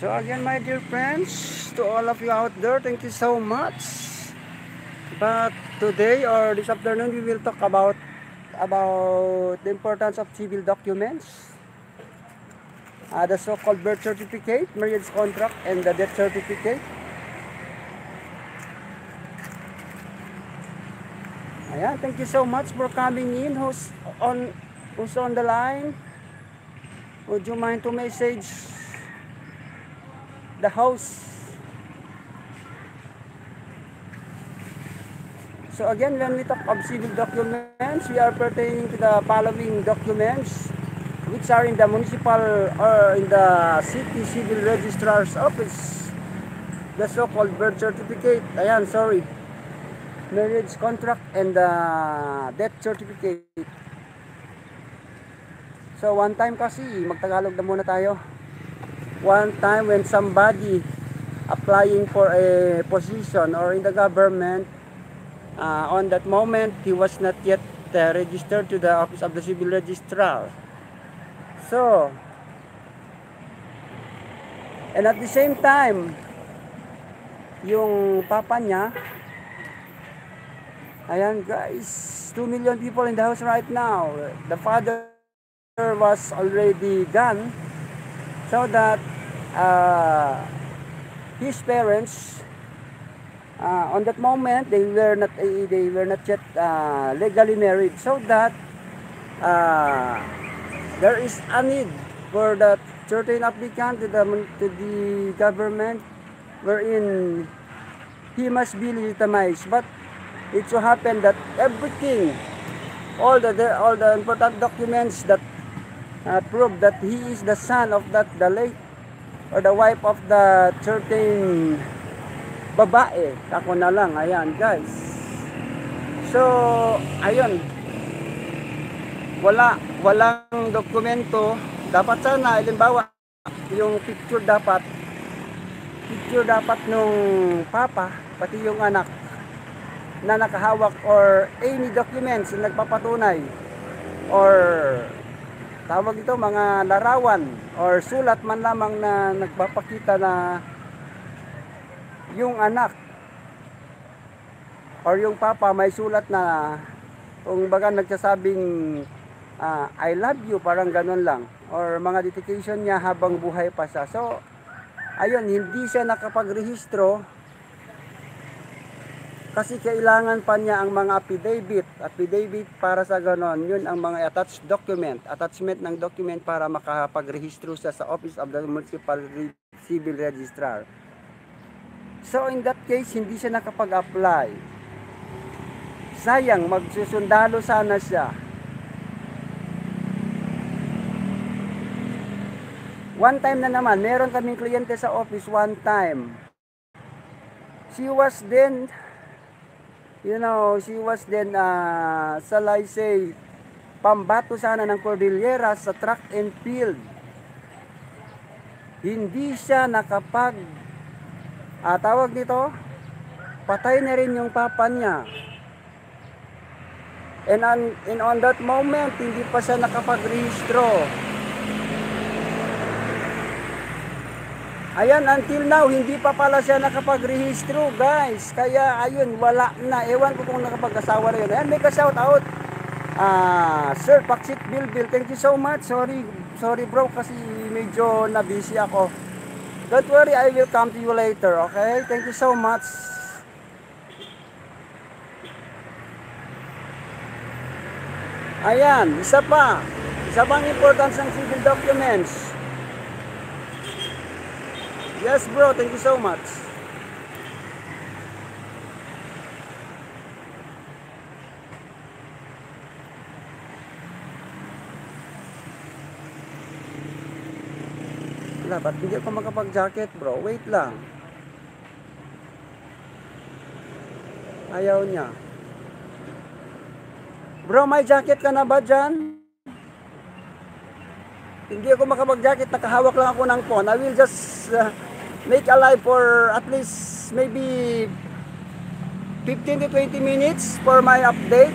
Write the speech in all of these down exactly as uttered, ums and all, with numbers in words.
So again, my dear friends, to all of you out there, thank you so much. But today or this afternoon, we will talk about about the importance of civil documents, uh, the so-called birth certificate, marriage contract, and the death certificate. Ayan, thank you so much for coming in. Who's on who's on the line? Would you mind to message the host? So again, when we talk of civil documents, we are pertaining to the following documents which are in the municipal or in the city civil registrar's office. The so-called birth certificate, ayan, sorry, marriage contract, and the death certificate. So one time kasi, magtagalog na muna tayo. One time when somebody applying for a position or in the government, Uh, on that moment, he was not yet uh, registered to the office of the civil registrar. So, and at the same time, yung papa niya, ayan guys, two million people in the house right now. The father was already gone, so that uh, his parents, Uh, on that moment, they were not uh, they were not yet uh, legally married, so that uh, there is a need for that certain applicant to the to the government, wherein he must be legitimized. But it so happened that everything, all the, the all the important documents that uh, prove that he is the son of that the late or the wife of the certain babae, ako na lang, ayan guys. So, ayun, wala, walang dokumento. Dapat sana, halimbawa, yung picture dapat, picture dapat nung papa, pati yung anak, na nakahawak or any documents na nagpapatunay, or tawag ito, mga larawan, or sulat man lamang na nagpapakita na yung anak or yung papa may sulat na kung baga nagsasabing uh, I love you, parang ganun lang, or mga dedication niya habang buhay pa siya. So ayun, hindi siya nakapagrehistro kasi kailangan pa niya ang mga affidavit affidavit para sa ganon. Yun ang mga attached document attachment ng document para makapagrehistro siya sa office of the municipal civil registrar. So in that case, hindi siya nakapag-apply. Sayang, magsusundalo sana siya. One time na naman, meron kaming kliyente sa office one time. She was then, you know, she was then, uh, shall I say, pambato sana ng Cordillera sa track and field. Hindi siya nakapag Ah, tawag dito, patay na rin yung papa niya. And on, and on that moment, hindi pa siya nakapagrehistro. Ayan, until now, hindi pa pala siya nakapagrehistro, guys. Kaya, ayun, wala na. Ewan ko kung nakapag-asawa na yun. Ayan, may ka-shout out. Ah, Sir Paksit Bilbil, thank you so much. Sorry, sorry bro, kasi medyo na-busy ako. Don't worry, I will come to you later, okay? Thank you so much. Ayan, isa pa. Isa pang importance ng civil documents. Yes bro, thank you so much. Dapat hindi ako makapag-jacket bro, wait lang. Ayaw niya. Bro, may jacket ka na ba dyan? Hindi ako makapag-jacket, nakahawak lang ako ng phone. I will just uh, make a live for at least maybe fifteen to twenty minutes for my update.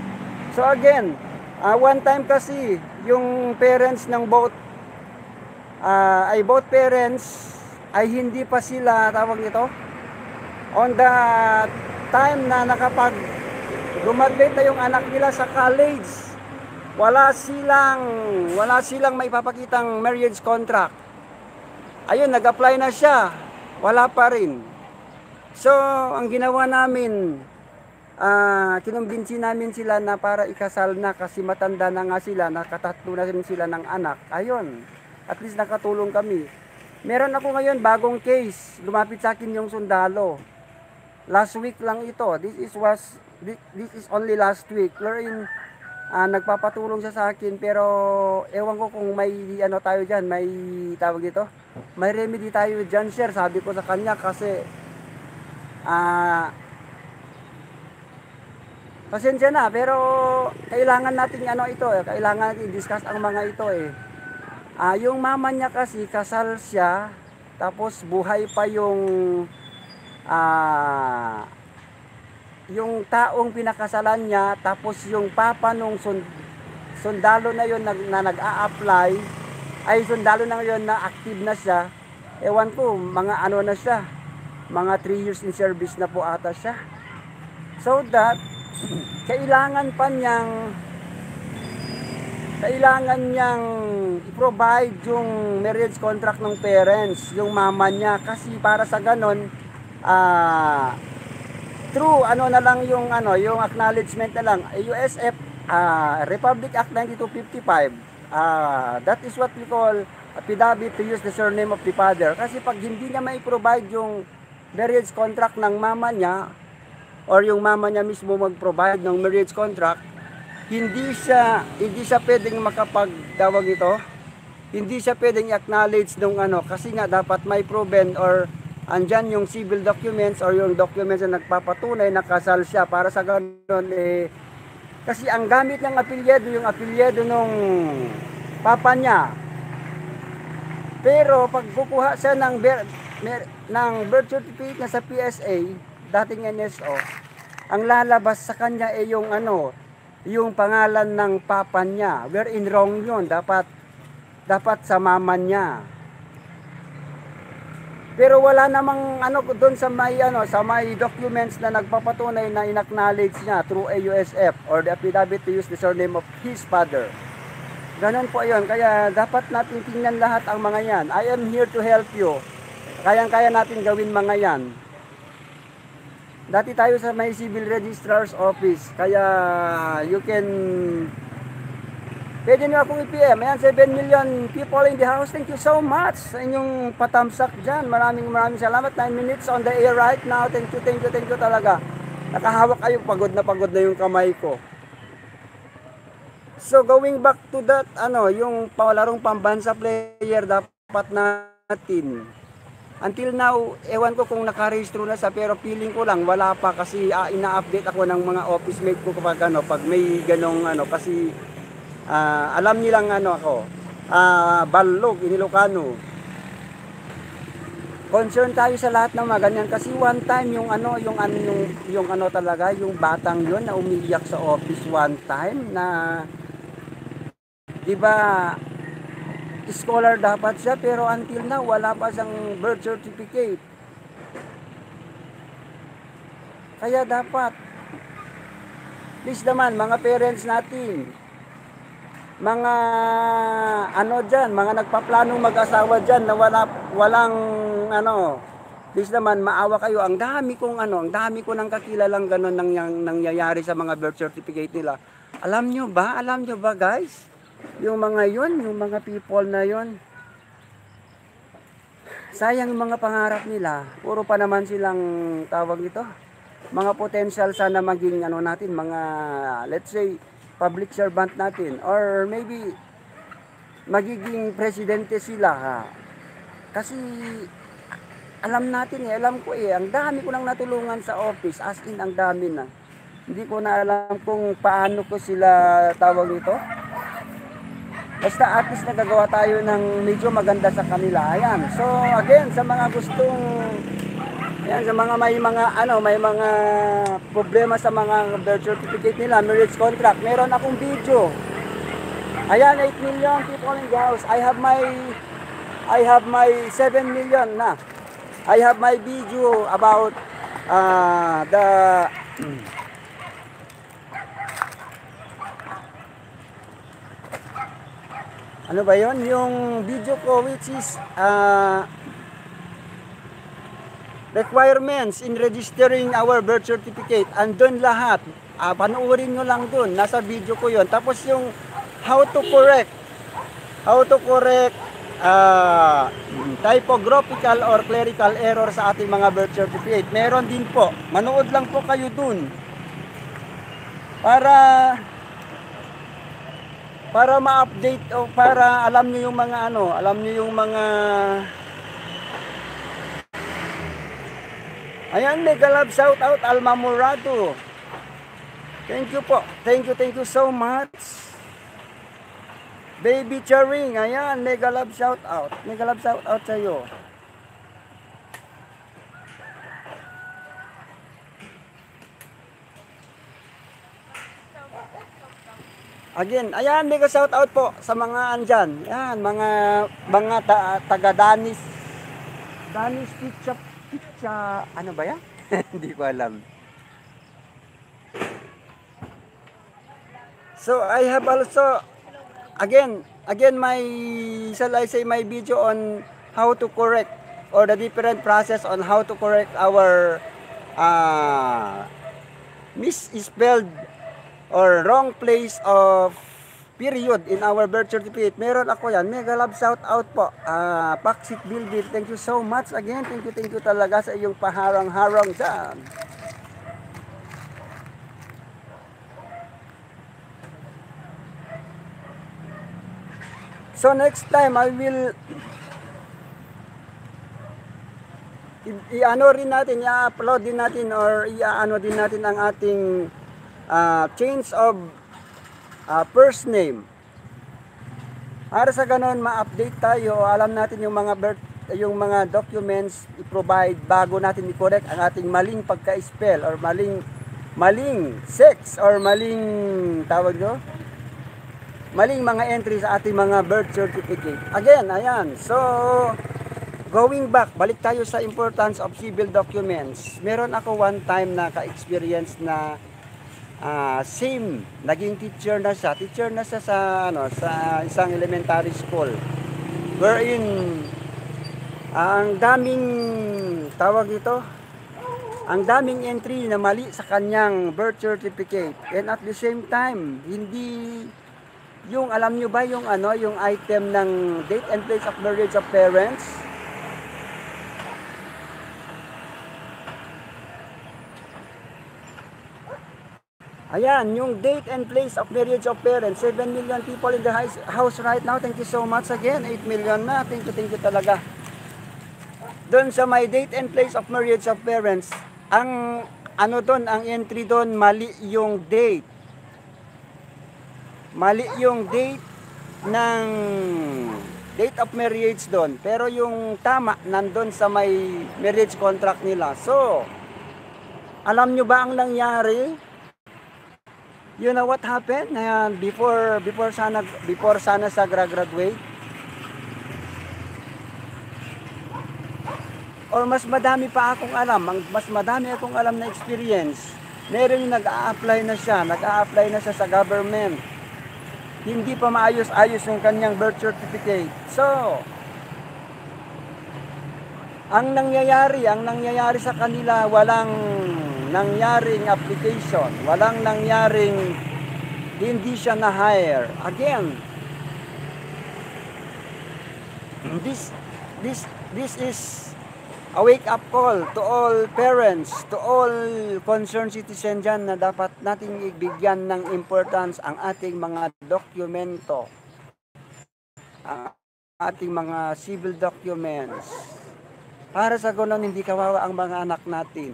So again, Uh, one time kasi, yung parents ng both uh, ay both parents ay hindi pa sila, tawag nito, on the time na nakapag graduate na yung anak nila sa college. Wala silang, wala silang may papakitang marriage contract. Ayun, nag-apply na siya. Wala pa rin. So, ang ginawa namin, uh, kinumbinsi namin sila na para ikasal na kasi matanda na nga sila, nakatatlo na rin sila ng anak. Ayun, at least nakatulong kami. Meron ako ngayon bagong case. Lumapit sa akin yung sundalo. Last week lang ito. This is was this, this is only last week. Wherein uh, nagpapatulong siya sa akin, pero ewan ko kung may ano tayo diyan, may tawag dito. May remedy tayo diyan, sir. Sabi ko sa kanya kasi ah uh, pasensya na, pero kailangan natin ano ito, eh, kailangan natin i-discuss ang mga ito eh. Ah, yung mama niya kasi kasal siya, tapos buhay pa yung ah yung taong pinakasalan niya, tapos yung papa nung sund, sundalo na yon na, na nag-a-apply, ay sundalo na yon na active na siya. Ewan ko, mga ano na siya, mga three years in service na po ata siya. So that kailangan pa niyang kailangan niyang i-provide yung marriage contract ng parents, yung mama niya, kasi para sa ganon ah uh, true ano na lang yung ano yung acknowledgement na lang U S F uh, Republic Act ninety-two fifty-five, uh, that is what we call affidavit to use the surname of the father. Kasi pag hindi niya may provide yung marriage contract ng mama niya, or yung mama niya mismo mag-provide ng marriage contract, hindi siya hindi siya pwedeng makapagtawag ito, hindi siya pwedeng i-acknowledge nung ano, kasi nga dapat may proven or andyan yung civil documents or yung documents na nagpapatunay na kasal siya. Para sa ganun eh, kasi ang gamit ng apelyido yung apelyido nung papa niya, pero pag kukuha siya ng ber, mer, ng birth certificate na sa P S A, dating N S O, ang lalabas sa kanya ay eh yung ano, yung pangalan ng papa niya. Wherein wrong yun, dapat dapat sa mama niya. Pero wala namang ano doon sa may ano, sa may documents na nagpapatunay na inacknowledge niya through a U S F or the affidavit to use the surname of his father. Ganon po yun. Kaya dapat natin tingnan lahat ang mga yan. I am here to help you. Kayang-kaya natin gawin mga yan. Dati tayo sa may civil registrar's office, kaya you can, pwede nyo akong i-P M. Ayan, seven million people in the house. Thank you so much sa inyong patamsak dyan. Maraming maraming salamat. nine minutes on the air right now. Thank you, thank you, thank you talaga. Nakahawak kayo, pagod na pagod na yung kamay ko. So going back to that, ano, yung palarong pambansa player dapat natin. Until now, ewan ko kung nakarehistro na sa, pero feeling ko lang wala pa, kasi uh, ina-update ako ng mga office mate ko kapag ano, pag may ganong ano, kasi uh, alam nilang ano ako, uh, Balog, Inilocano. Concern tayo sa lahat ng mga ganyan, kasi one time yung ano, yung ano, yung, yung ano talaga, yung batang yun na umiyak sa office one time na, di ba, scholar dapat siya, pero until now wala pa siyang birth certificate. Kaya dapat please naman mga parents natin, mga ano dyan, mga nagpaplanong mag-asawa dyan na wala, walang ano, please naman maawa kayo. Ang dami kong ano, ang dami ko nang kakilalang ganun nang, nang, nangyayari sa mga birth certificate nila. Alam nyo ba, alam nyo ba guys, yung mga yun, yung mga people na yun, sayang yung mga pangarap nila. Puro pa naman silang tawag ito, mga potential sana maging ano natin, mga let's say public servant natin, or maybe magiging presidente sila ha. Kasi alam natin eh, alam ko eh, ang dami ko nang natulungan sa office, as in ang dami na. Hindi ko na alam kung paano ko sila tawag ito. Basta at least nagagawa tayo ng medyo maganda sa kanila. Ayan. So again, sa mga gustong, ayan, sa mga may mga ano, may mga problema sa mga birth certificate nila, marriage contract, meron akong video. Ayan, eight million people in the house. I have my I have my seven million na. I have my video about uh, the ano ba yon? Yung video ko which is uh, requirements in registering our birth certificate. Andun lahat. Uh, panoorin nyo lang dun. Nasa video ko yon. Tapos yung how to correct. How to correct uh, typographical or clerical error sa ating mga birth certificate. Meron din po. Manood lang po kayo dun. Para para ma-update o para alam niyo yung mga ano, alam niyo yung mga ayan, mega love shout out Alma Morado. Thank you po. Thank you, thank you so much. Baby Charing, ayan, mega love shout out. Mega love shout out sa iyo. Again, ayan, mega shout out po sa mga andyan. Ayan, mga mga ta, taga Danis. Danis Pizza Pizza, ano ba yan? Hindi ko alam. So, I have also again, again my shall I say my video on how to correct or the different process on how to correct our uh, misspelled or wrong place of period in our birth certificate. Meron ako yan. Mega love shout out po. Uh, Paksit Bilbil, thank you so much again. Thank you, thank you talaga sa iyong paharang-harang dyan. So next time I will i-ano rin natin, i-upload din natin or i-ano din natin ang ating Uh, change of uh, first name. Para sa ganon ma-update tayo, alam natin yung mga birth, yung mga documents i-provide bago natin i-correct ang ating maling pagka-spell or maling maling sex or maling tawag nyo, maling mga entry sa ating mga birth certificate. Again, ayan. So, going back, balik tayo sa importance of civil documents. Meron ako one time na ka-experience na Uh, same, naging teacher na siya. Teacher na siya sa, ano, sa isang elementary school. Wherein, uh, ang daming, tawag dito, ang daming entry na mali sa kanyang birth certificate. And at the same time, hindi, yung alam nyo ba yung, ano, yung item ng date and place of marriage of parents? Ayan, yung date and place of marriage of parents. seven million people in the house right now. Thank you so much again. eight million na. Thank you, thank you talaga. Doon sa my date and place of marriage of parents, ang ano doon, ang entry doon, mali yung date. Mali yung date ng date of marriage doon. Pero yung tama, nandun sa may marriage contract nila. So, alam nyo ba ang nangyari? You know what happened? Ayan, before before sana before sana sa graduate. Or mas madami pa akong alam, mas madami akong alam na experience. Meron yung nag-a-apply na siya, nag-a-apply na siya sa government. Hindi pa maayos-ayos yung kanyang birth certificate. So, ang nangyayari, ang nangyayari sa kanila, walang nangyaring application, walang nangyaring hindi siya na-hire. Again, this this this is a wake-up call to all parents, to all concerned citizens dyan na dapat nating ibigyan ng importance ang ating mga dokumento, ang ating mga civil documents. Para sa ganon, hindi kawawa ang mga anak natin.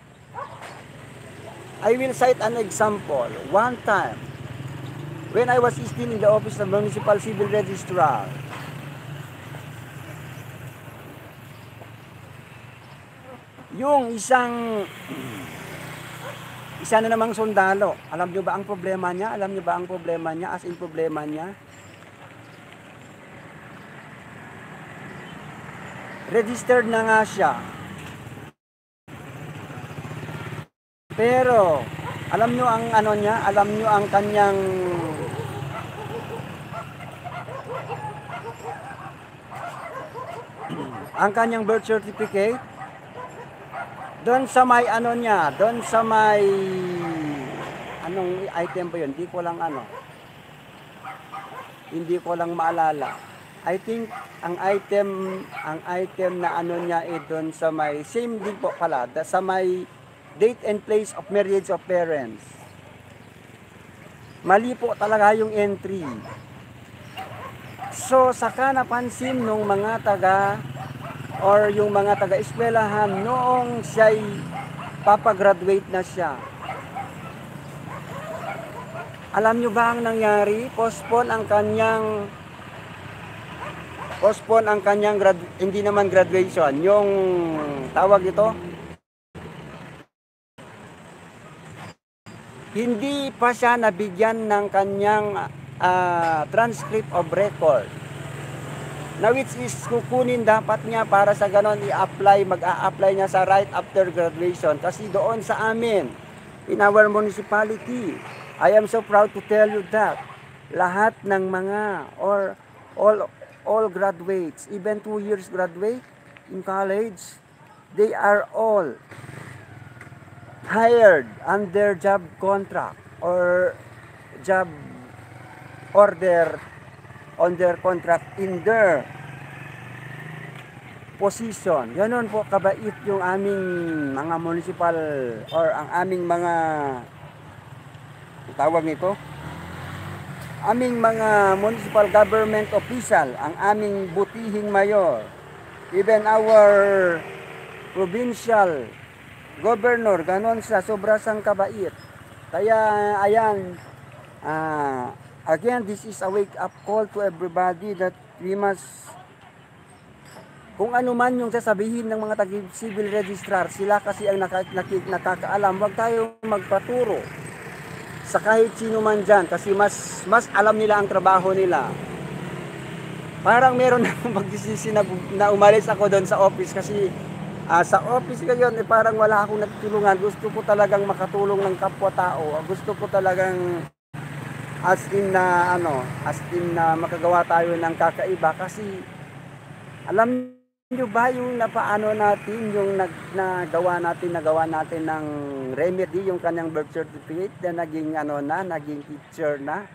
I will cite an example. One time, when I was still in the office of Municipal Civil Registrar, yung isang isa na namang sundalo, alam nyo ba ang problema niya? Alam nyo ba ang problema niya? As in problema niya? registered na nga siya. Pero, alam nyo ang ano niya, alam nyo ang kanyang ang kanyang birth certificate, doon sa may ano niya, doon sa may anong item ba yun, hindi ko lang ano, hindi ko lang maalala. I think ang item, ang item na ano niya eh doon sa may, same din po pala, sa may date and place of marriage of parents. Mali po talaga yung entry. So, saka napansin nung mga taga or yung mga taga-eskwelahan noong siya'y papagraduate na siya. Alam nyo ba ang nangyari? Postpone ang kanyang postpone ang kanyang grad, hindi naman graduation, yung tawag ito, hindi pa siya nabigyan ng kanyang uh, transcript of record, na which is kukunin dapat niya para sa ganon i-apply, mag-a-apply niya sa right after graduation. Kasi doon sa amin, in our municipality, I am so proud to tell you that lahat ng mga or all all graduates, even two years graduate in college, they are all hired under job contract or job order on their contract in their position. Ganon po kabait yung aming mga municipal or ang aming mga tawag nito, aming mga municipal government official, ang aming butihing mayor, even our provincial governor, ganon sa sobra sang kabait. Kaya ayan, uh, again, this is a wake up call to everybody that we must, kung ano man yung sasabihin ng mga tag-civil registrar, sila kasi ang nakak nakakaalam, wag tayong magpaturo sa kahit sino man dyan, kasi mas mas alam nila ang trabaho nila. Parang meron na magsisisi na, na umalis ako doon sa office kasi uh, sa office ngayon eh, parang wala akong natutulungan. Gusto ko talagang makatulong ng kapwa-tao. Gusto ko talagang as in na ano, as in na makagawa tayo ng kakaiba kasi alam nyo ba yung napaano natin, yung nag, nagawa natin, nagawa natin ng remedy, yung kanyang birth certificate na naging ano na, naging teacher na.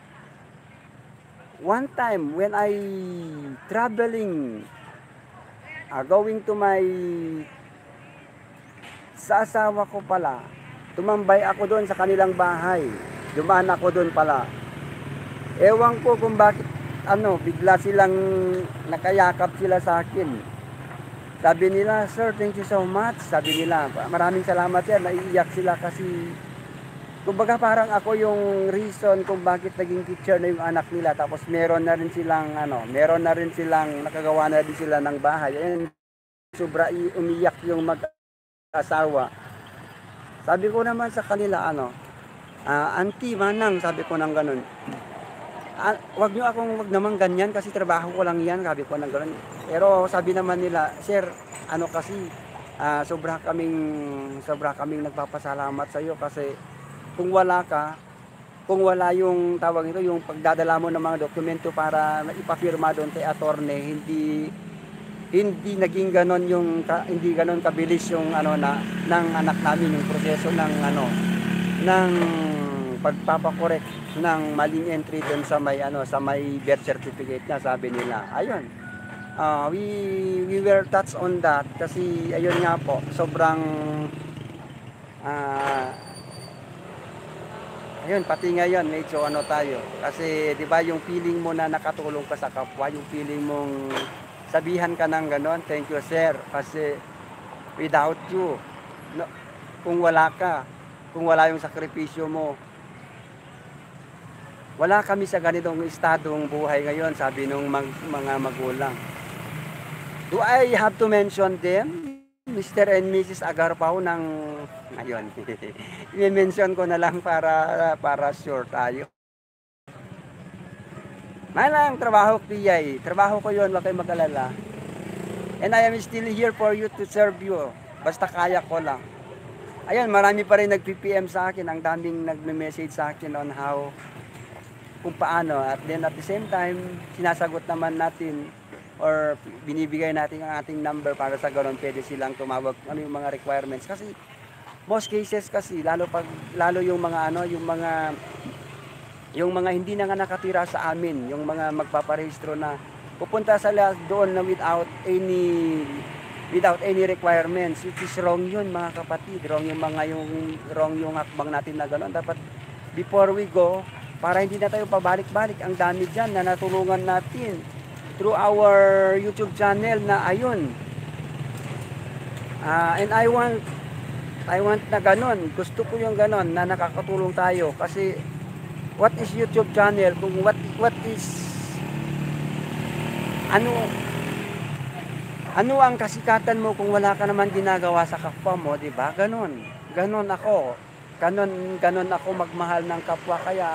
One time when I traveling, uh, going to my, sa asawa ko pala, tumambay ako doon sa kanilang bahay. Dumaan ako doon pala. Ewan ko kung bakit ano, bigla silang nakayakap sila sa akin. Sabi nila, sir, thank you so much. Sabi nila, maraming salamat yan. Naiiyak sila kasi, kumbaga parang ako yung reason kung bakit naging teacher na yung anak nila. Tapos meron na rin silang, ano, meron na rin silang, nakagawa na rin sila ng bahay. And sobra umiyak yung mag-asawa. Sabi ko naman sa kanila, ano, uh, auntie, manang, sabi ko nang ganun. Ah, wag nyo akong wag naman ganyan kasi trabaho ko lang yan, sabi ko nang gano'n. Pero sabi naman nila, sir, ano kasi, ah, sobra kaming, sobra kaming nagpapasalamat sa iyo kasi kung wala ka, kung wala yung tawag ito, yung pagdadala mo ng mga dokumento para ipapirma doon kay attorney, hindi, hindi naging ganon yung, hindi ganon kabilis yung ano na, ng anak namin, yung proseso ng ano, ng pagpapakorek ng maling entry doon sa may ano sa may birth certificate niya, sabi nila. Ayun. Uh, we we were touched on that kasi ayun nga po, sobrang uh, ayun, pati ngayon medyo ano tayo. Kasi 'di ba yung feeling mo na nakatulong ka sa kapwa, yung feeling mong sabihan ka ng ganon, thank you sir, kasi without you, no, kung wala ka, kung wala yung sakripisyo mo, wala kami sa ganitong estadong buhay ngayon, sabi nung mag, mga magulang. Do I have to mention them? Mister and Missus Agarpao ng ngayon. I-mention ko na lang para para sure tayo. May lang trabaho ko, Trabaho ko yun, wag kayong mag-alala. And I am still here for you to serve you. Basta kaya ko lang. Ayan, marami pa rin nag-P P M sa akin. Ang daming nagme-message sa akin on how, kung paano. At then at the same time, sinasagot naman natin or binibigay natin ang ating number para sa ganoon pwede silang tumawag ano yung mga requirements. Kasi most cases kasi, lalo pag lalo yung mga ano, yung mga yung mga hindi na nga nakatira sa amin, yung mga magpaparehistro na pupunta sa doon na without any without any requirements, which is wrong yun mga kapatid. Wrong yung mga yung wrong yung hakbang natin na gano'n. Dapat before we go, para hindi na tayo pabalik-balik, ang dami dyan na natulungan natin through our YouTube channel na ayun. Uh, and I want I want na gano'n. Gusto ko yung gano'n na nakakatulong tayo kasi what is YouTube channel kung what what is ano ano ang kasikatan mo kung wala ka naman ginagawa sa kapwa mo, di ba? Ganon. Ganon ako. Ganon, ganon ako magmahal ng kapwa. Kaya,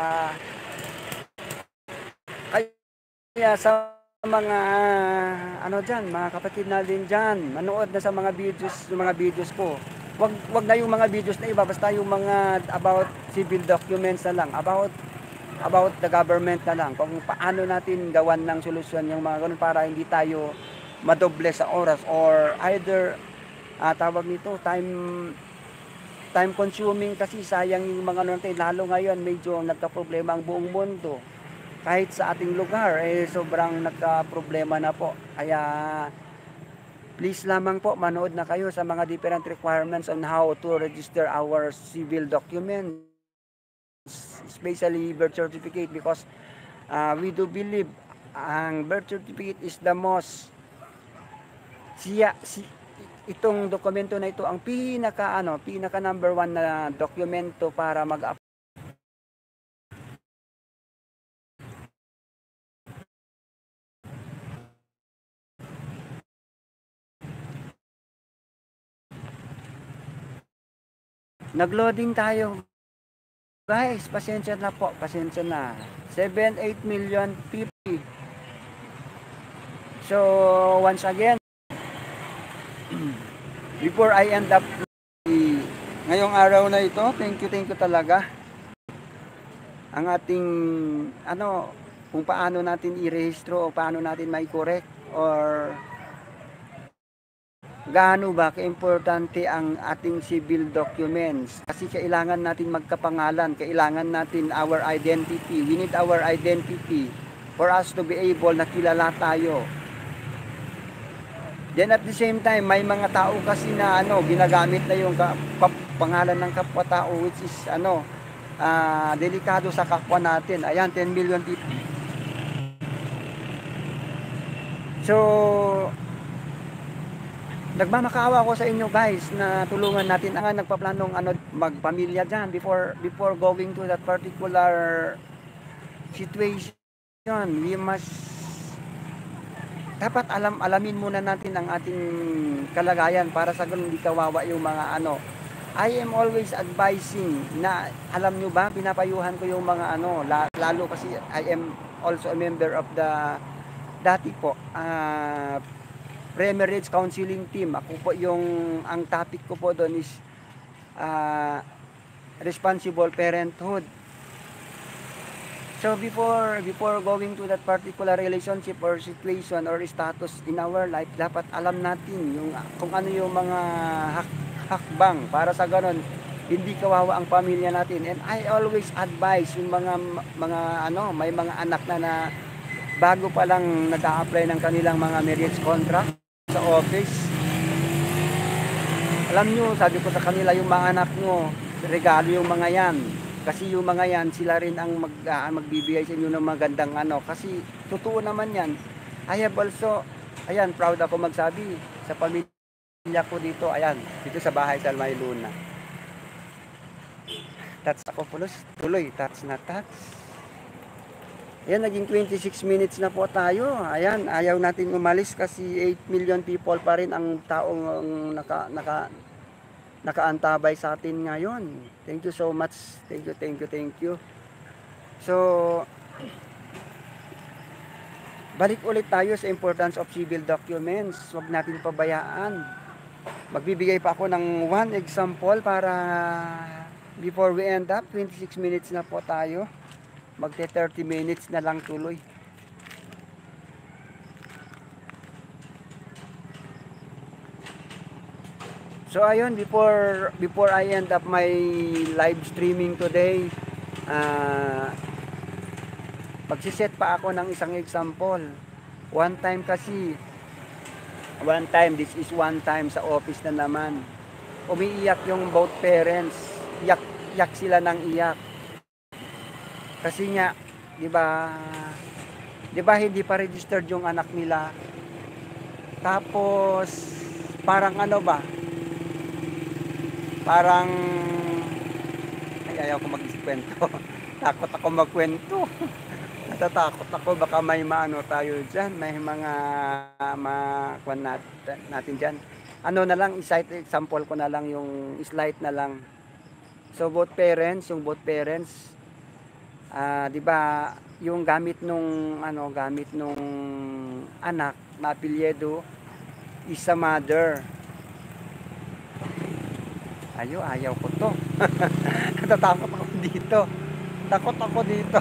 kaya sa mga, ano dyan, mga kapatid natin dyan, manood na sa mga videos, yung mga videos ko. Wag, wag na yung mga videos na iba, basta yung mga about civil documents na lang, about about the government na lang, kung paano natin gawan ng solusyon yung mga ganun para hindi tayo madoble sa oras or either uh, tawag nito time time consuming kasi sayang yung mga ano natin, lalo ngayon medyo nagka-problema ang buong mundo kahit sa ating lugar eh sobrang nagka-problema na po. Kaya please lamang po manood na kayo sa mga different requirements on how to register our civil documents, especially birth certificate, because uh, we do believe ang birth certificate is the most siya si, itong dokumento na ito ang pinaka ano pinaka number one na dokumento para mag nagloading tayo guys, pasensya na po, pasensya na. seven eight million people. So once again, before I end up ngayong araw na ito, thank you, thank you talaga. Ang ating ano, kung paano natin i-rehistro o paano natin mai-correct or gaano ba ka-importante ang ating civil documents. Kasi kailangan natin magkapangalan, kailangan natin our identity. We need our identity for us to be able na kilala tayo. Then at the same time, may mga tao kasi na ano, ginagamit na yung pangalan ng kapwa-tao which is ano, uh, delikado sa kapwa natin. Ayan, ten million people. So, nagmamakaawa ako sa inyo guys na tulungan natin ang nagpaplanong ano, magpamilya dyan before, before going to that particular situation. We must dapat alam alamin muna natin ang ating kalagayan para sa ganun hindi kawawa yung mga ano. I am always advising na alam nyo ba, pinapayuhan ko yung mga ano, lalo kasi I am also a member of the dati po uh, pre-marriage counseling team. Ako po yung ang topic ko po doon is uh, responsible parenthood. So before before going to that particular relationship or situation or status in our life, dapat alam natin yung kung ano yung mga hak, hakbang para sa ganon hindi kawawa ang pamilya natin. And I always advise yung mga mga ano, may mga anak na na bago pa lang nag-a-apply ng kanilang mga marriage contract sa office. Alam nyo, sabi ko sa kanila, yung mga anak nyo, regalo yung mga yan. Kasi yung mga yan, sila rin ang mag, uh, magbibigay sa inyo ng magandang ano. Kasi totoo naman yan. I have also, ayan, proud ako magsabi sa pamilya ko dito, ayan, dito sa bahay sa May Luna. That's ako pulos, tuloy, that's na that's. Ayan, naging twenty-six minutes na po tayo. Ayan, ayaw natin umalis kasi eight million people pa rin ang taong naka, naka, nakaantabay sa atin ngayon. Thank you so much. Thank you, thank you, thank you. So, balik ulit tayo sa importance of civil documents. Huwag natin pabayaan. Magbibigay pa ako ng one example para before we end up. twenty-six minutes na po tayo. Magte thirty minutes na lang tuloy. So ayun, before before I end up my live streaming today, uh, pagsiset pa ako ng isang example. One time kasi, one time, this is one time sa office na naman, umiiyak yung both parents. Iyak, iyak sila ng iyak. Kasi nga, di ba, di ba hindi pa registered yung anak nila. Tapos, parang ano ba, parang, ay, ayaw ko mag-kwento. Takot ako magkwento. Natatakot ako, baka may maano tayo dyan, may mga makuan natin, natin dyan. Ano na lang, i-cite example ko na lang yung slide na lang. So both parents, yung both parents, uh, di ba, yung gamit nung ano, gamit nung anak na apelyido is a mother. Ayo, ayaw ko to. Natatakot ako dito. Takot ako dito.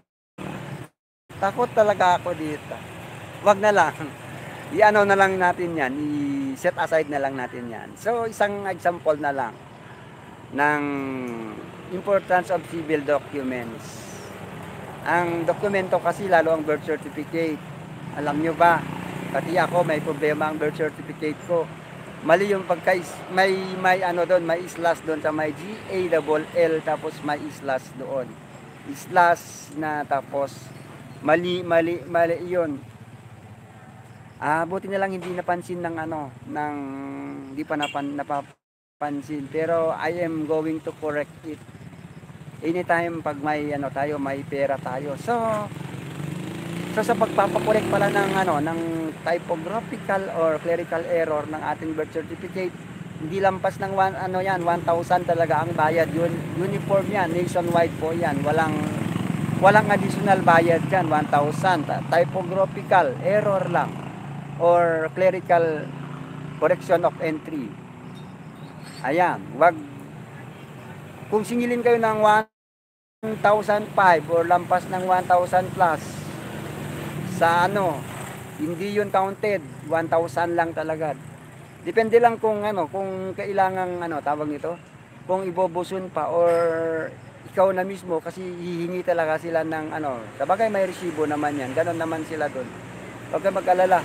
Takot talaga ako dito. Wag na lang. I-ano na lang natin yan. I-set aside na lang natin yan. So, isang example na lang ng importance of civil documents. Ang dokumento kasi, lalo ang birth certificate. Alam nyo ba? Pati ako, may problema ang birth certificate ko. Mali yung pagka, may, may ano doon, may slash doon sa may G A L L, tapos may slash doon. Slash na tapos, mali, mali, mali yun. Ah, buti na lang hindi napansin ng ano, ng, hindi pa napan, napapansin. Pero I am going to correct it. Anytime pag may ano tayo, may pera tayo. So, So sa pagpapakorek pala ng ano ng typographical or clerical error ng ating birth certificate, hindi lampas ng one, ano yan, one thousand talaga ang bayad yun. Uniform yan, nationwide po yan. Walang walang additional bayad diyan, one thousand. Typographical error lang or clerical correction of entry. Ayan, wag kung singilin kayo ng one thousand five or lampas ng one thousand plus sa ano, hindi yun counted, one thousand lang talaga. Depende lang kung ano, kung kailangang ano, tawag nito, kung ibobusun pa or ikaw na mismo kasi hihingi talaga sila ng ano, sabagay may resibo naman yan, ganon naman sila doon. Huwag kayo mag-alala.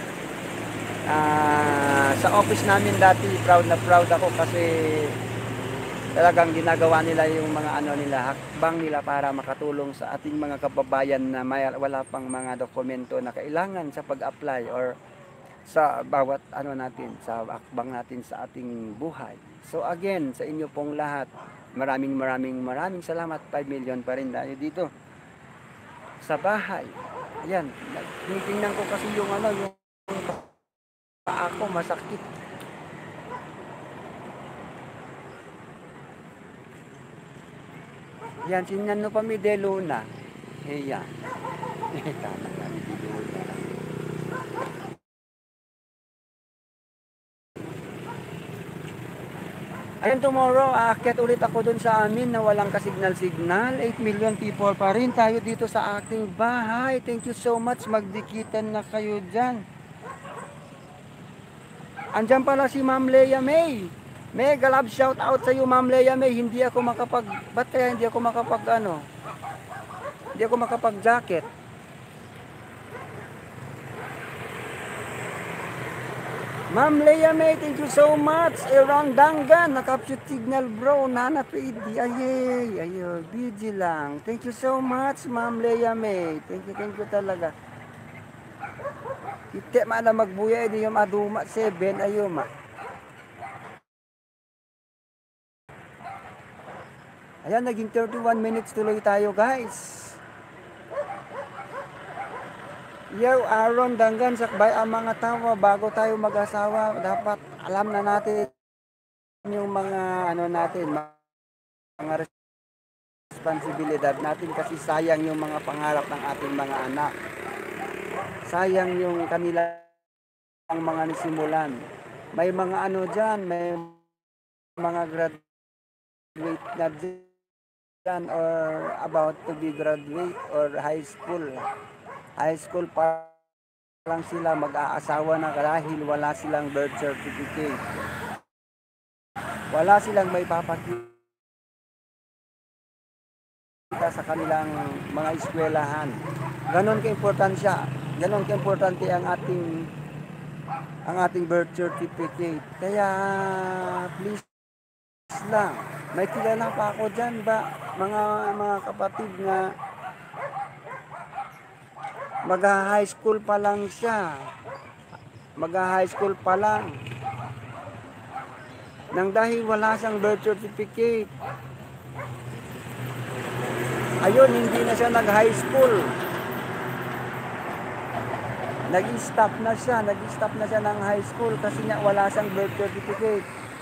Uh, sa office namin dati, proud na proud ako kasi talagang ginagawa nila yung mga ano nila, hakbang nila para makatulong sa ating mga kababayan na may, wala pang mga dokumento na kailangan sa pag-apply or sa bawat ano natin, sa hakbang natin sa ating buhay. So again, sa inyo pong lahat, maraming maraming maraming salamat. Five million pa rin tayo dito sa bahay. Ayan, tinitingnan ko kasi yung ano, yung paa ko masakit. Yan, sinano pa mi de Luna. Eh, yan. Tama na mi de Luna. Ayun, tomorrow, aakyat ulit ako dun sa amin na walang kasignal-signal. eight million people pa rin tayo dito sa aking bahay. Thank you so much. Magdikitan na kayo dyan. Andyan pala si Ma'am Leia May. Mega love shout out sa iyo, Ma'am Leia May. Hindi ako makapag, ba't kaya hindi ako makapag ano? Hindi ako makapag jacket. Ma'am Leia May, thank you so much. Aaron Dangan, nakapshoot signal bro. Nana Pidi, ayay, ayay, busy lang. Thank you so much, Ma'am Leia May. Thank you, thank you talaga. Ite ma na magbuya, hindi yung aduma, seven, ayo ma. Ayan, naging thirty-one minutes tuloy tayo, guys. Yo, Aaron Dangan, sakbay ang mga tawa. Bago tayo mag-asawa, dapat alam na natin yung mga ano natin, mga responsibilidad natin kasi sayang yung mga pangarap ng ating mga anak. Sayang yung kanilang mga nisimulan. May mga ano dyan, may mga graduate na dyan or about to be graduate or high school. High school pa lang sila mag-aasawa na dahil wala silang birth certificate. Wala silang may papakita sa kanilang mga eskwelahan. Ganon ka-importansya, ganon ka-importante ang ating ang ating birth certificate. Kaya please lang, may kilala pa ako dyan ba, mga mga kapatid nga mag-high school pa lang siya. Mag-high school pa lang. Nang dahil wala siyang birth certificate. Ayun, hindi na siya nag-high school. Nag-stop na siya, nag-stop na siya ng high school kasi nga wala siyang birth certificate.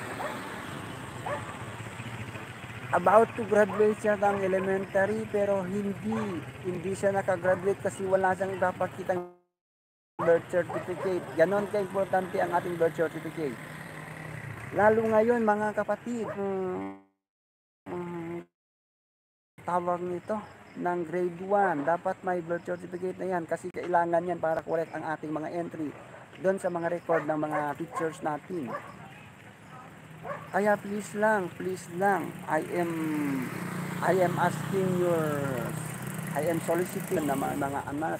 About to graduate siya ng elementary pero hindi, hindi siya nakagraduate kasi wala siyang dapat kitang birth certificate. Ganon ka-importante ang ating birth certificate. Lalo ngayon mga kapatid, um, um, tawag nito ng grade one, dapat may birth certificate na yan kasi kailangan yan para correct ang ating mga entry doon sa mga record ng mga teachers natin. Kaya please lang, please lang, I am I am asking your I am soliciting na mga, mga anak.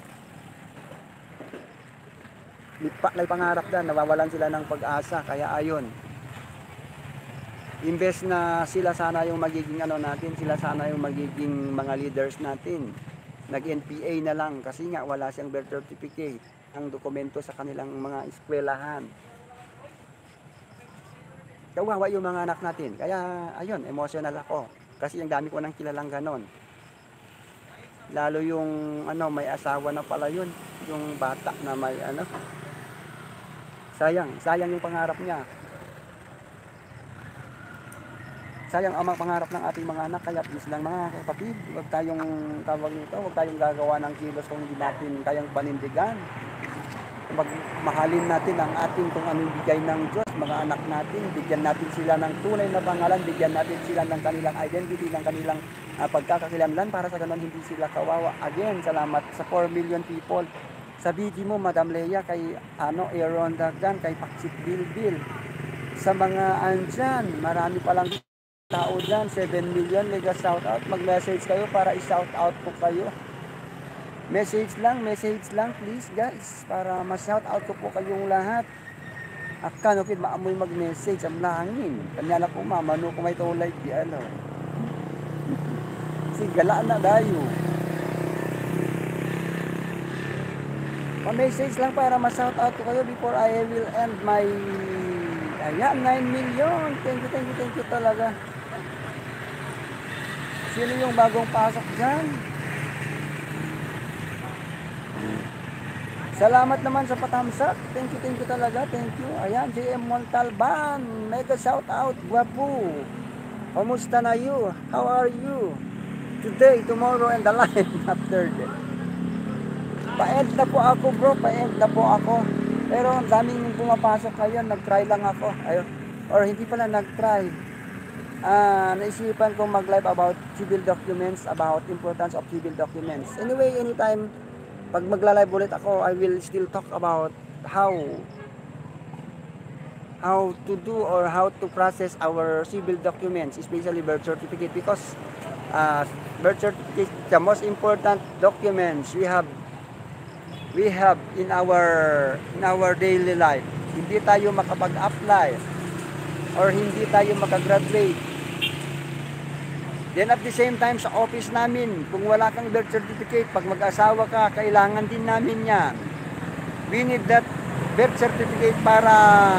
May pangarap na, nawawalan sila ng pag-asa, kaya ayon. Imbes na sila sana yung magiging ano natin, sila sana yung magiging mga leaders natin. Nag-N P A na lang kasi nga wala siyang birth certificate, ang dokumento sa kanilang mga eskwelahan. Kawawa yung mga anak natin. Kaya ayun, emotional ako kasi ang dami ko nang kilalang ganon. Lalo yung ano, may asawa na pala yun, yung bata na may ano. Sayang, sayang yung pangarap niya. Sayang ang mga pangarap ng ating mga anak. Kaya please lang mga kapatid, huwag tayong tawag nito, huwag tayong gagawa ng kilos kung hindi natin kayang panindigan. Magmahalin natin ang ating kung anong bigay ng Diyos, mga anak natin, bigyan natin sila ng tunay na pangalan, bigyan natin sila ng kanilang identity, ng kanilang uh, pagkakakilanlan para sa ganun hindi sila kawawa. Again, salamat sa four million people. Sa video mo, Madam Leia, kay ano, Aaron Dagan, kay Paksit Bilbil. Sa mga andyan, marami palang tao dyan, seven million, mega shout out. Mag-message kayo para i-shout out po kayo. Message lang, message lang please guys, para ma-shout out ko po kayong lahat. Akan, okay, maamoy mag-message, ang langin. Kanya na po mamano kung may tulay, di ano. Sigala na dayo. Ma-message lang para ma-shout out ko kayo before I will end my, ayan, nine million. Thank you, thank you, thank you talaga. Sino yung bagong pasok dyan? Salamat naman sa patamsak. Thank you, thank you talaga. Thank you. Ayan, J M Montalban. Mega shout out. Guwapo. Kamusta na you? How are you? Today, tomorrow, and the life after that. Pa-end na po ako bro. Pa-end na po ako. Pero ang daming pumapasok kayo. Nag-try lang ako. Ayun. Or hindi pala nag-try. Uh, naisipan kong mag-live about civil documents. About importance of civil documents. Anyway, anytime pag magla-live ulit ako, I will still talk about how how to do or how to process our civil documents, especially birth certificate, because uh, birth certificate, the most important documents we have we have in our in our daily life. Hindi tayo makapag-apply or hindi tayo makagraduate. Then at the same time sa office namin, kung wala kang birth certificate, pag mag-asawa ka, kailangan din namin yan. We need that birth certificate para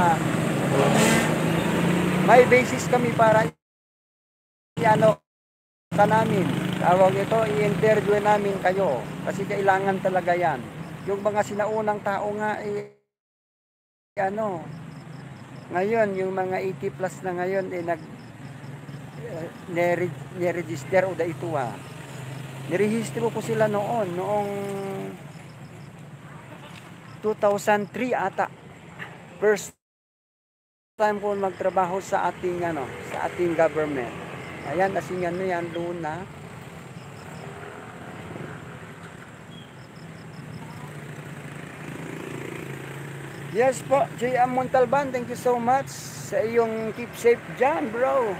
may basis kami para i-ano ka namin. Tawag ito, i-interview namin kayo. Kasi kailangan talaga yan. Yung mga sinaunang tao nga, eh, ano, ngayon, yung mga eighty plus na ngayon, eh, nag nire-register o da ito ha. Nirehistro ko sila noon, noong two thousand three ata. First time ko magtrabaho sa ating ano, sa ating government. Ayan, asingan mo yan, Luna. Yes po, J M Montalban, thank you so much sa iyong keep safe dyan, bro.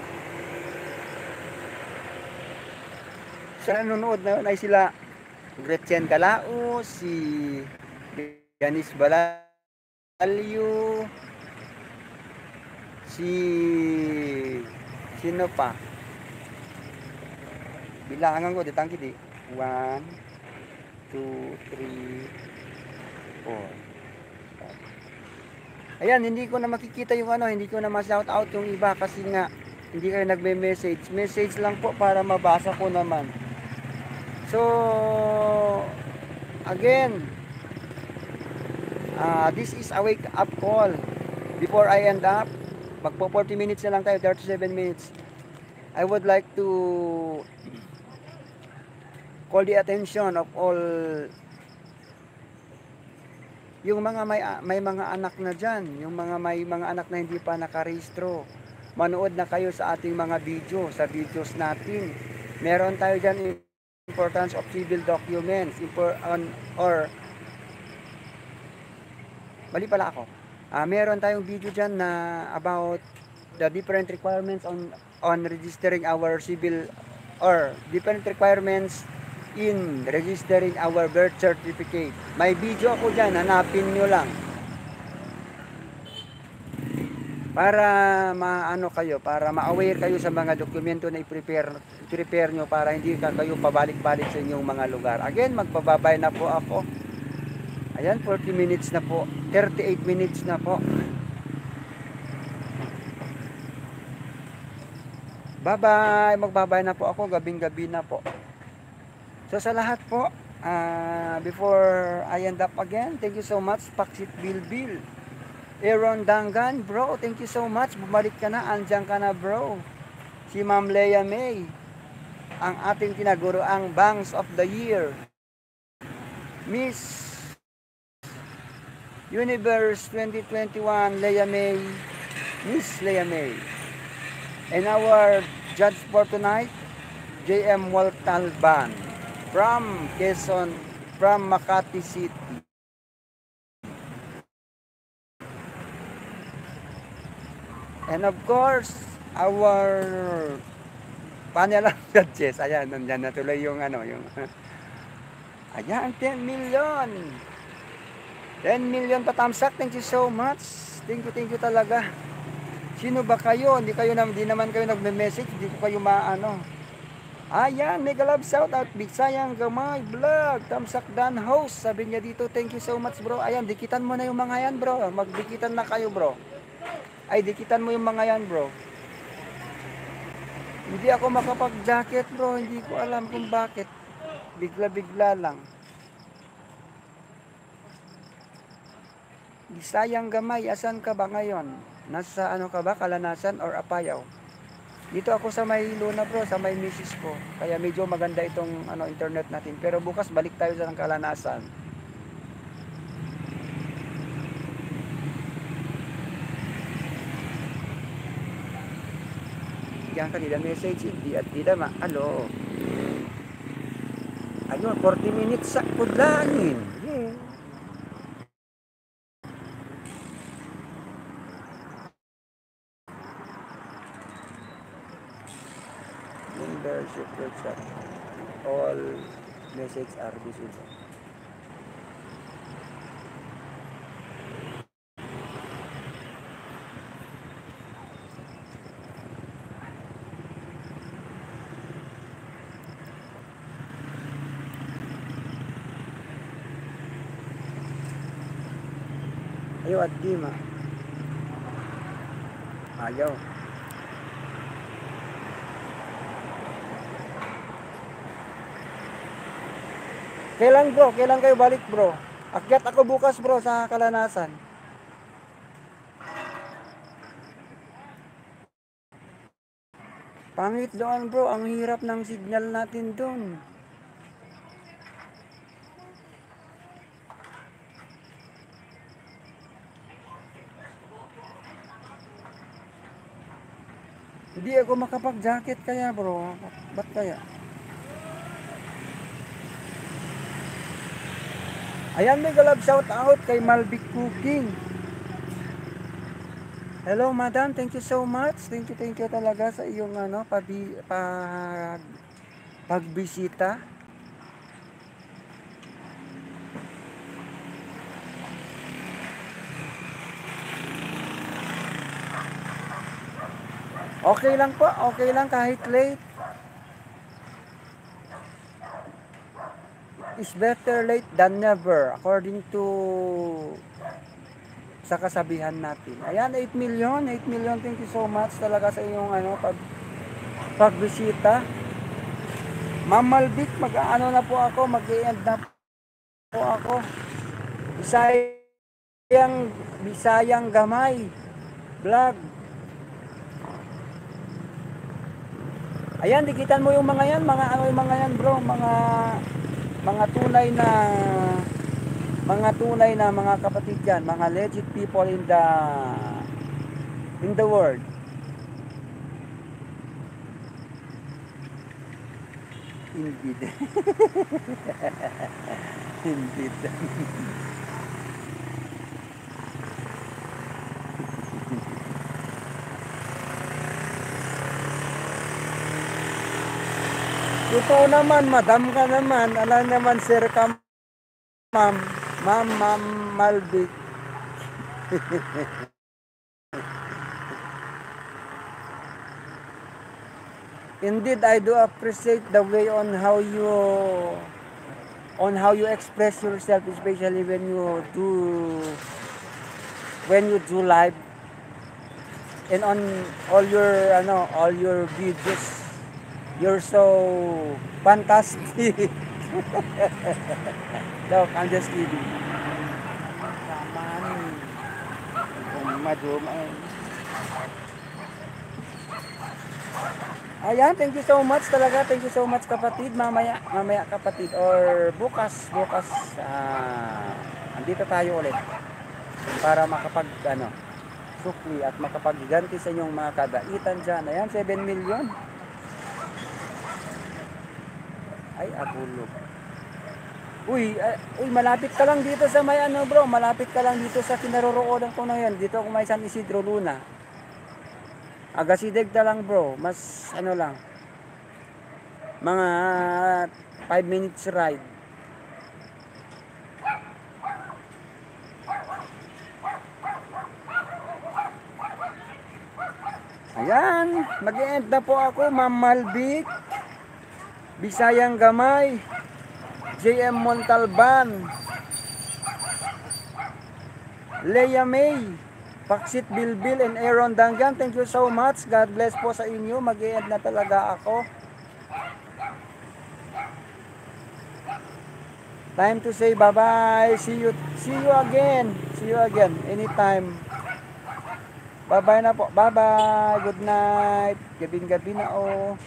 Sa nanonood na yun ay sila Gretchen Calao, si Janice Balalio, si sino pa? Bilangan ko, ditang kiti. one, two, three, four. Ayan, hindi ko na makikita yung ano, hindi ko na ma-shout out yung iba kasi nga hindi kayo nagme-message. Message lang po para mabasa ko naman. So, again, uh, this is a wake up call. Before I end up, magpo forty minutes na lang tayo, thirty-seven minutes. I would like to call the attention of all yung mga may, may mga anak na dyan, yung mga may mga anak na hindi pa nakarehistro. Manood na kayo sa ating mga video, sa videos natin. Meron tayo dyan importance of civil documents, impor, on, or mali pala ako. Uh, meron tayong video dyan na about the different requirements on on registering our civil or different requirements in registering our birth certificate. May video ako dyan, hanapin nyo lang. Para maano kayo, para ma-aware kayo sa mga dokumento na i-prepare, i-prepare nyo para hindi ka kayo pabalik-balik sa inyong mga lugar. Again, magpababay na po ako. Ayan, forty minutes na po. thirty-eight minutes na po. Bye-bye. Magbabay na po ako. Gabing-gabi na po. So sa lahat po, uh, before I end up again, thank you so much, Paksit Bilbil. Aaron Dangan, bro, thank you so much. Bumalik ka na, andyan ka na, bro. Si Ma'am Leia May, ang ating tinaguro ang Bangs of the Year. Miss Universe twenty twenty-one, Leia May, Miss Leia May. And our judge for tonight, J M Montalban. From Quezon, from Makati City. And of course, our panel of judges. Ayan, nandyan na tuloy yung ano, yung ayan, ten million. ten million patamsak. Thank you so much. Thank you, thank you talaga. Sino ba kayo? Hindi kayo na, hindi naman kayo nagme-message, hindi ko kayo maano. Ayan, mega love shout out, Bisayang Gamay Vlog, Tamsak Dan Host, sabi niya dito, thank you so much bro. Ayan, dikitan mo na yung mga yan bro, magdikitan na kayo bro. Ay, dikitan mo yung mga yan bro. Hindi ako makapag-jacket bro, hindi ko alam kung bakit. Bigla-bigla lang. Bisayang Gamay, asan ka ba ngayon? Nasa ano ka ba, Kalanasan or Apayao? Dito ako sa may Luna bro, sa may misis ko. Kaya medyo maganda itong ano internet natin. Pero bukas balik tayo sa Kalanasan. Yan kanila message, hindi at di ma. Alo. Ayun, forty minutes sa kudlangin. Yeah. Membership website. All messages are visible. Ayaw at di ma. Ayaw. Kailan bro? Kailan kayo balik bro? Akyat ako bukas bro sa Kalanasan. Pangit doon bro, ang hirap ng signal natin doon. Di ako makapag-jacket kaya bro. Ba't kaya? Ayan, may galab shout out kay Malvic Cooking. Hello madam, thank you so much. Thank you, thank you talaga sa iyong ano, pabi, pag, pagbisita. Okay lang po, okay lang kahit late. Is better late than never according to sa kasabihan natin. Ayan, eight million, eight million, thank you so much talaga sa iyong ano, pag, pagbisita. Ma'am Malvic, mag-ano na po ako, mag-i-end na po ako. Bisayang, Bisayang Gamay vlog. Ayan, dikitan mo yung mga yan, mga ano yung mga yan bro, mga mga tunay na mga tunay na mga kapatid yan, mga legit people in the in the world. Indeed. Indeed. Totoo naman, madam ka naman. Alam naman, sir ka, ma'am. Ma'am, ma'am Malvic. Indeed, I do appreciate the way on how you on how you express yourself, especially when you do when you do live and on all your ano all your videos. You're so fantastic. Look, I'm just kidding. Ayan, thank you so much talaga. Thank you so much kapatid. Mamaya, mamaya kapatid or bukas, bukas ah, andito tayo ulit para makapag ano, sukli at makapagganti sa inyong mga kabaitan dyan. Ayan, seven million. Ay, abulog. Uy, uh, uy, malapit ka lang dito sa may ano bro, malapit ka lang dito sa kinaroroonan ko na yan. Dito ako may San Isidro Luna. Agasidig na lang bro, mas ano lang. Mga five minutes ride. Ayan, mag-e-end na po ako, Ma'am Malvic. Bisayang Gamay, J M Montalban, Leia May, Paksit Bilbil, and Aaron Dangan. Thank you so much. God bless po sa inyo. Mag-i-end na talaga ako. Time to say bye-bye. See you, see you again. See you again anytime. Bye-bye na po. Bye-bye. Good night. Gabing-gabi na oh.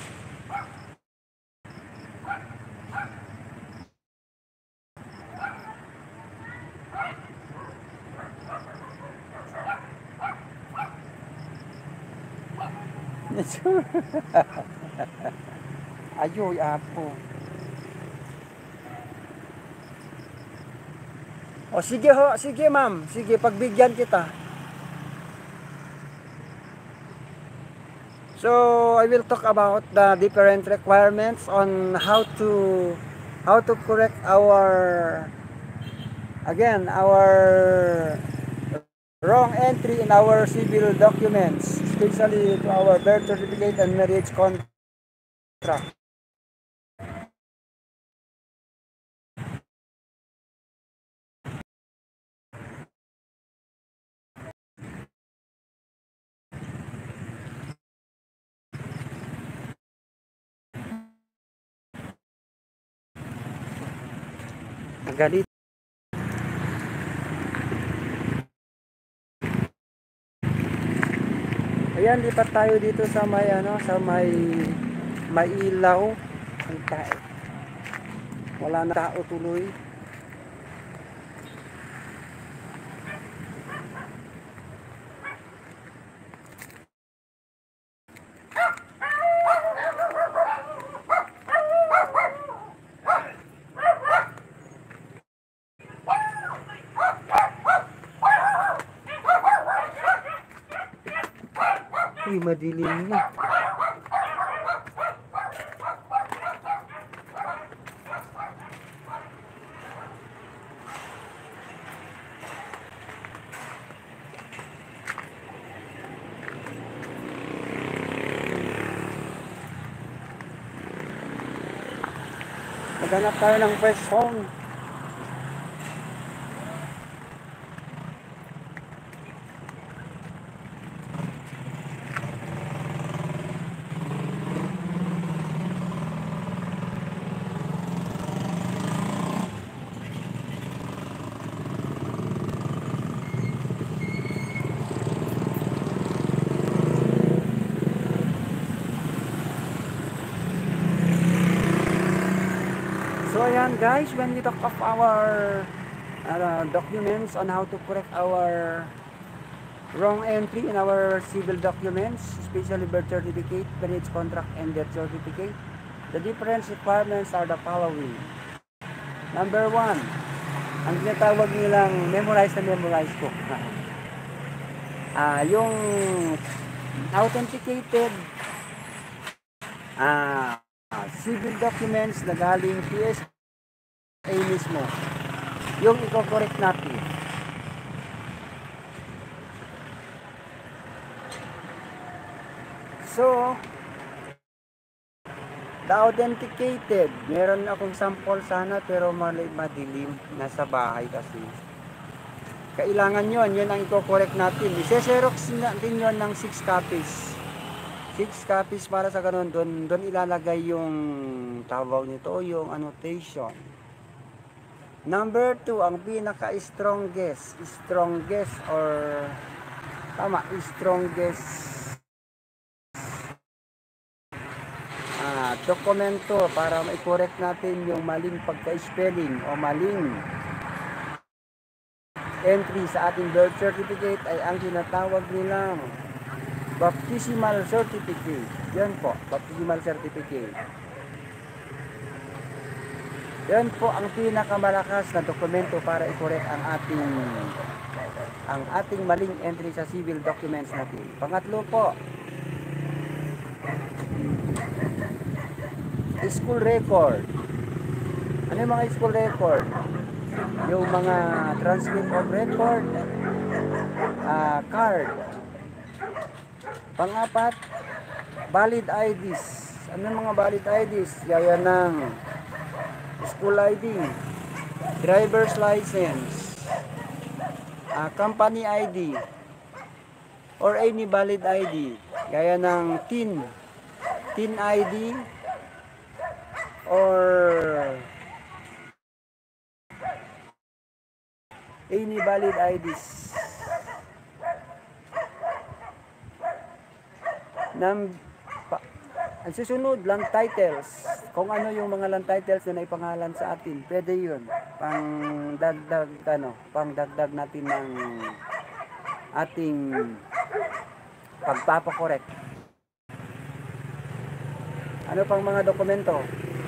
Ayoy, apo. O sige ho, sige ma'am. Sige, pagbigyan kita. So, I will talk about the different requirements on how to how to correct our again, our wrong entry in our civil documents, especially to our birth certificate and marriage contract. Galit. Ayan, lipat tayo dito sa may ano, sa may mailaw. Ang tae. Wala na tao tuloy. madilim na. Maghanap tayo ng fresh home. So ayan guys, when we talk of our uh, documents on how to correct our wrong entry in our civil documents, especially birth certificate, marriage contract, and death certificate, the different requirements are the following. Number one, ang tinatawag nilang memorize na memorize ko. uh, yung authenticated uh, civil documents na galing P S A mismo, yung i-correct natin. So, the authenticated, meron akong sample sana pero madilim, nasa bahay kasi. Kailangan yon, yun ang i-correct natin. I-xerox natin yon ng six copies. six copies para sa ganun, doon doon ilalagay yung tawag nito, yung annotation. Number two, ang pinaka strongest, strongest or tama, strongest ah, dokumento para ma-correct natin yung maling pagka-spelling o maling entry sa ating birth certificate ay ang tinatawag nilang baptismal certificate. Yan po, baptismal certificate. Yan po ang pinakamalakas na dokumento para i-correct ang ating ang ating maling entry sa civil documents natin. Pangatlo po, school record. Ano yung mga school record? Yung mga transcript of record, uh, card. Pangapat, valid I Ds. Ano yung mga valid I Ds? Gaya ng school I D, driver's license, uh, company I D, or any valid I D. Gaya ng T I N, T I N I D, or any valid I Ds. Nam, pa, ang susunod, land titles. Kung ano yung mga land titles na naipangalan sa atin, pwede yun. Pang dagdag, ano, pang dagdag natin ng ating pagpapakorek. Ano pang mga dokumento?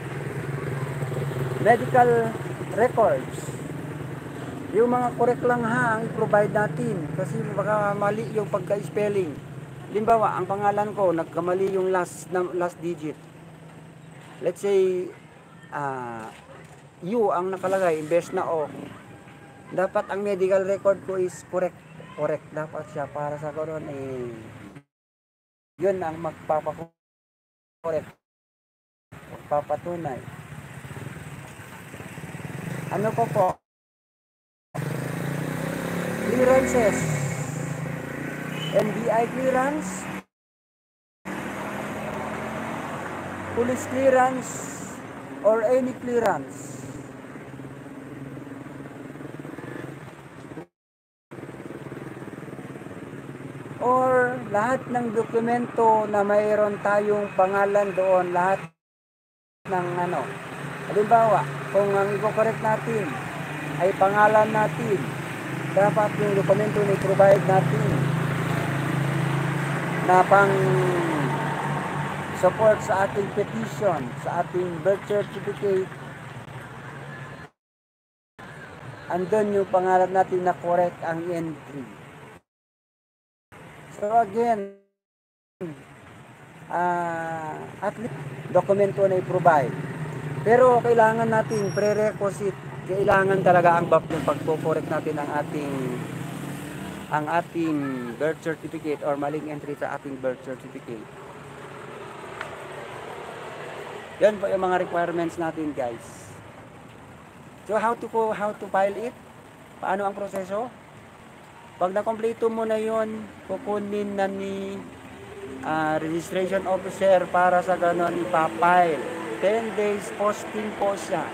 Medical records. Yung mga correct lang ha, ang i-provide natin. Kasi baka mali yung pagka-spelling. Limbawa, ang pangalan ko, nagkamali yung last last digit. Let's say, uh, U ang nakalagay, imbes na O. Dapat ang medical record ko is correct. Correct dapat siya para sa karon eh, yun ang magpapakorek. Magpapatunay. Ano po po? Clearances. N B I clearance, police clearance, or any clearance. Or lahat ng dokumento na mayroon tayong pangalan doon, lahat ng ano. Halimbawa, kung ang i-correct natin ay pangalan natin, dapat yung dokumento na i-provide natin na pang support sa ating petition, sa ating birth certificate, andun yung pangalan natin na correct ang entry. So again, uh, at least dokumento na i-provide. Pero kailangan nating prerequisite, kailangan talaga ang B A P yung pagpo-correct natin ang ating ang ating birth certificate or maling entry sa ating birth certificate. Yan po yung mga requirements natin, guys. So how to how to file it? Paano ang proseso? Pag na-complete mo na yon, kukunin na ni uh, registration officer para sa ganon ipapile. ten days posting po siya.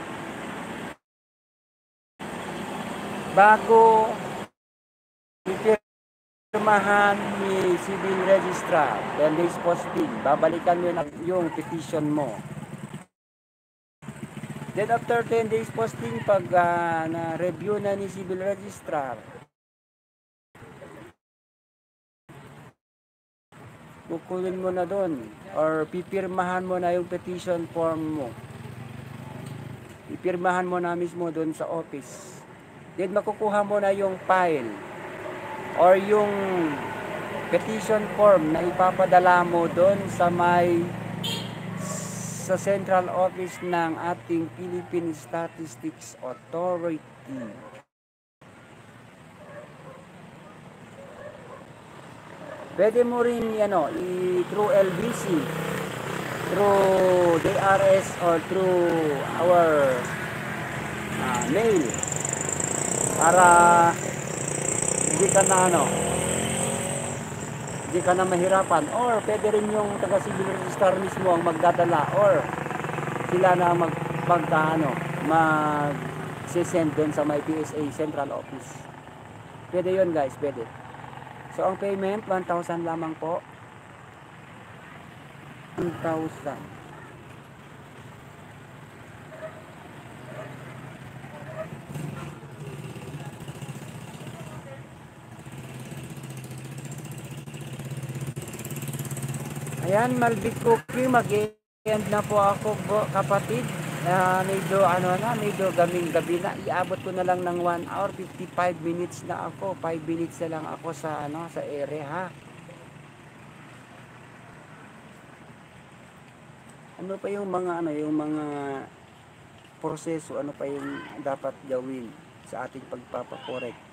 Bago ipirmahan ni civil registrar, ten days posting, babalikan mo yung petition mo. Then after ten days posting, pag uh, na-review na ni civil registrar, kukunin mo na doon or pipirmahan mo na yung petition form mo. Ipirmahan mo na mismo doon sa office. Then makukuha mo na yung file or yung petition form na ipapadala mo doon sa may sa central office ng ating Philippine Statistics Authority. Pwede mo rin ano, i through L B C, through J R S or through our uh, mail para hindi ka na ano, hindi ka na mahirapan, or pwede rin yung taga civil registrar mismo ang magdadala or sila na mag magka ano, mag-send doon sa my P S A central office. Pwede yun, guys, pwede. So, ang payment, one thousand lamang po. one thousand. Ayan, Malbik Cookie, mag-end na po ako po, kapatid. Uh, medyo ano na, medyo gaming gabi na. Iabot ko na lang ng one hour, fifty-five minutes na ako. five minutes na lang ako sa ano, sa area, ha. Ano pa yung mga ano, yung mga proseso, ano pa yung dapat gawin sa ating pagpapakorek?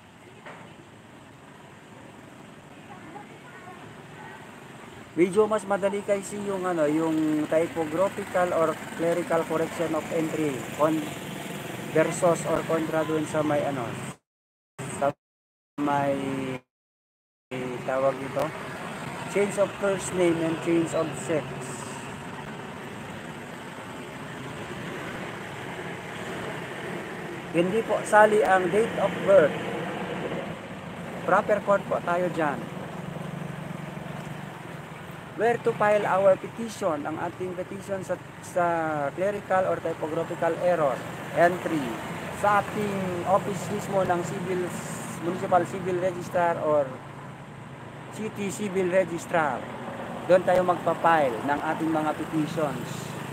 Medyo mas madali kasi yung ano, yung typographical or clerical correction of entry on versus or kontra doon sa may ano, sa may eh, tawag ito, change of first name and change of sex. Hindi po sali ang date of birth. Proper code po tayo dyan. Where to file our petition, ang ating petition sa, sa clerical or typographical error entry sa ating office mismo ng civil municipal civil registrar or city civil registrar. Doon tayo magpa-file ng ating mga petitions.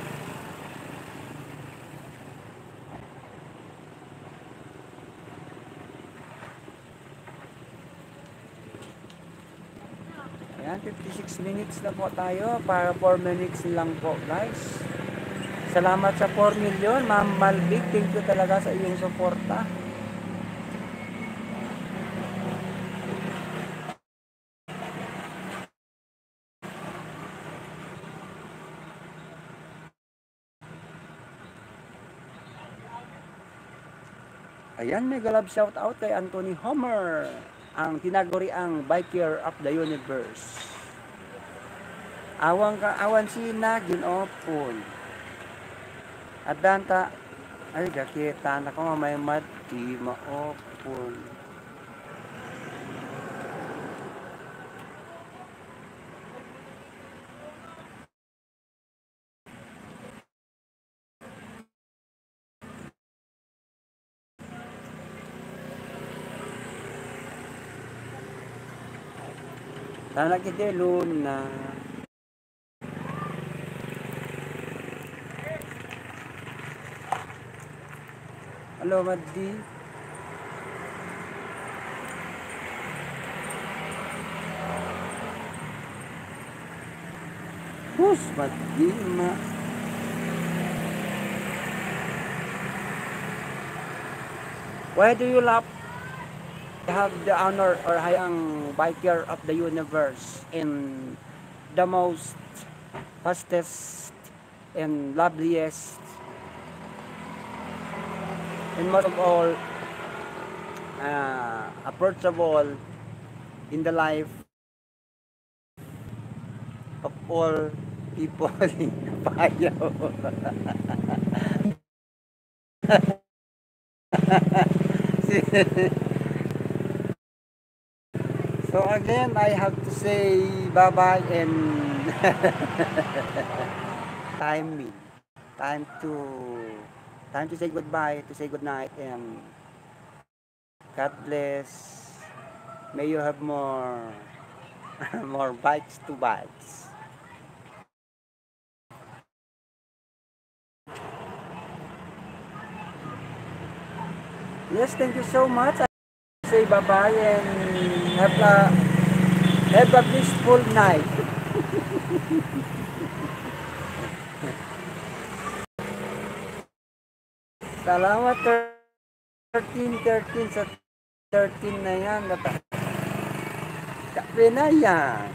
Ayan, fifty-six minutes na po tayo. Para four minutes lang po, guys. Salamat sa four million, Ma'am Malbik. Thank you talaga sa iyong suporta. Ayan, mega love shout out kay Anthony Homer, ang tinaguriang biker of the universe. Awang ka awan sina ginopon. Adanta ay dakita na ko may mati maopon. Sana kita luna. Halo, Maddi. Sus, mati ma. Why do you laugh? I have the honor or I am biker of the universe and the most fastest and loveliest and most of all uh, approachable in the life of all people in Payaw. So again, I have to say bye-bye and time me. Time to time to say goodbye, to say good night, and God bless. May you have more more bikes to bikes. Yes, thank you so much. I say bye-bye and have a have a peaceful night. Salamat thirteen thirteen sa thirteen na yan. Kape na yan.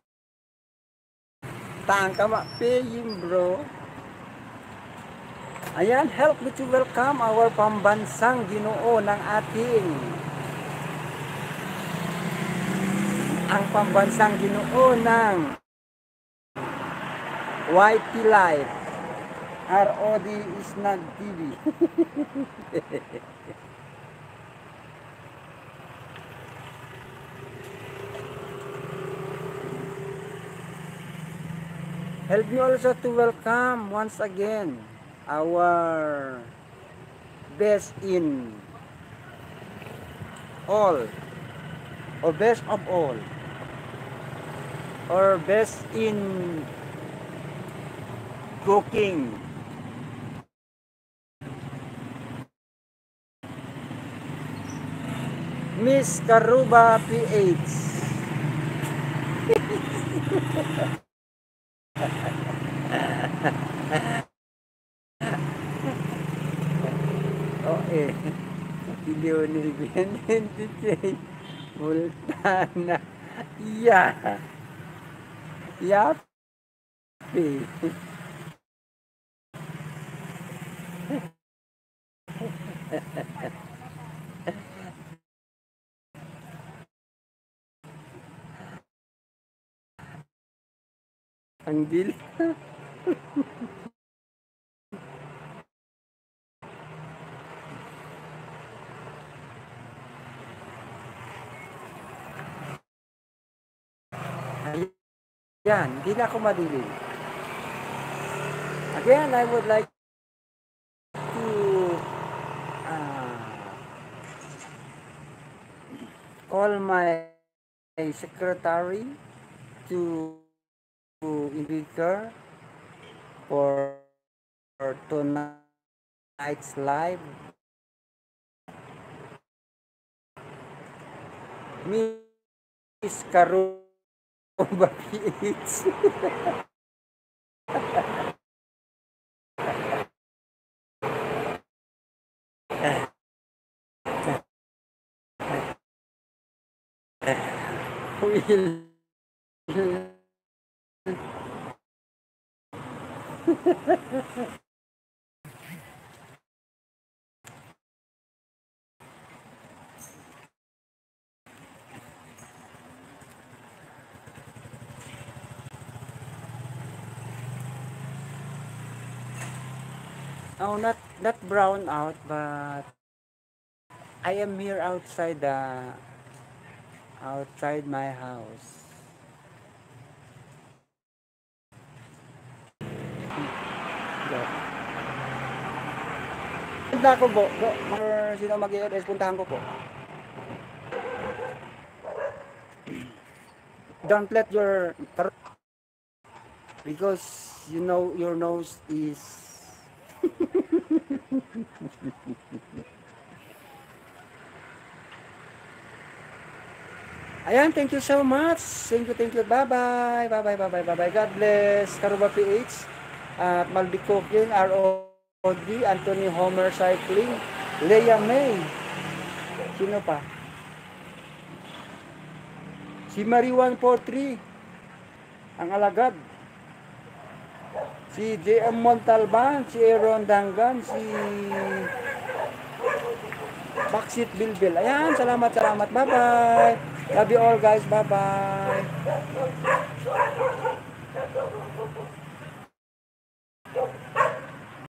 Tangka mapiyin bro. Ayan, help me to welcome our pambansang Ginoo ng ating ang pambansang Ginoo ng Y T Life R O D Isnag T V. Help me also to welcome once again our best in all or best of all or best in cooking, Miss Karuba P H. Okay, Leonel Benedict Multana. Yeah. Yapi. Ang dil. Yan, hindi na ako madilim. Again, I would like to uh, call my secretary to invite her for tonight's live. Miss Karu Bakits. Will. Oh, not not brown out, but I am here outside the outside my house. Na ako po, mga sino mag-i-R S, puntahan ko po. Don't let your, because you know your nose is Ayan, thank you so much. Thank you, thank you. Bye-bye. Bye-bye, bye-bye, bye-bye. God bless. Karuba P H. At Maldi Cooking, R O D, Anthony Homer Cycling, Leia May. Sino pa? Si Marie one four three. Ang alagad. Si J M Montalban, si Aaron Dangan, si Baksit Bilbil. Ayan, salamat, salamat. Bye-bye. Love you all guys. Bye-bye.